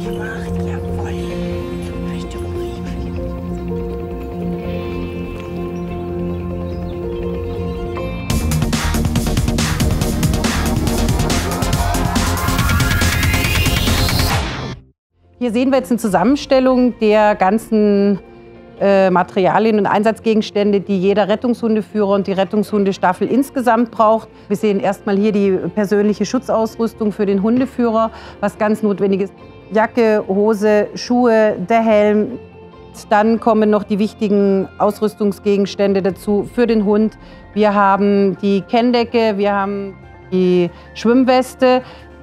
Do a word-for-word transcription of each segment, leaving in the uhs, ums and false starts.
gemacht, jawohl. Rechte ruhig. Hier sehen wir jetzt eine Zusammenstellung der ganzen äh, Materialien und Einsatzgegenstände, die jeder Rettungshundeführer und die Rettungshundestaffel insgesamt braucht. Wir sehen erstmal hier die persönliche Schutzausrüstung für den Hundeführer, was ganz notwendig ist. Jacke, Hose, Schuhe, der Helm. Dann kommen noch die wichtigen Ausrüstungsgegenstände dazu für den Hund. Wir haben die Kenndecke, wir haben die Schwimmweste.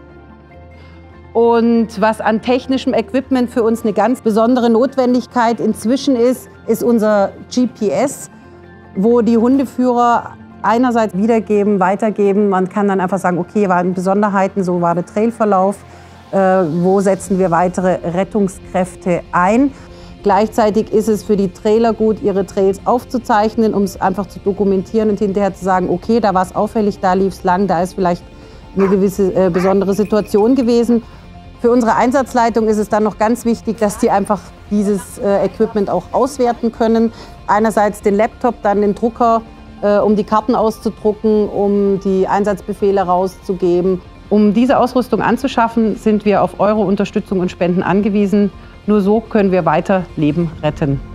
Und was an technischem Equipment für uns eine ganz besondere Notwendigkeit inzwischen ist, ist unser G P S, wo die Hundeführer einerseits wiedergeben, weitergeben. Man kann dann einfach sagen, okay, waren Besonderheiten, so war der Trailverlauf, äh, wo setzen wir weitere Rettungskräfte ein. Gleichzeitig ist es für die Trailer gut, ihre Trails aufzuzeichnen, um es einfach zu dokumentieren und hinterher zu sagen, okay, da war es auffällig, da lief es lang, da ist vielleicht eine gewisse äh, besondere Situation gewesen. Für unsere Einsatzleitung ist es dann noch ganz wichtig, dass die einfach dieses äh, Equipment auch auswerten können. Einerseits den Laptop, dann den Drucker, äh, um die Karten auszudrucken, um die Einsatzbefehle rauszugeben. Um diese Ausrüstung anzuschaffen, sind wir auf eure Unterstützung und Spenden angewiesen. Nur so können wir weiter Leben retten.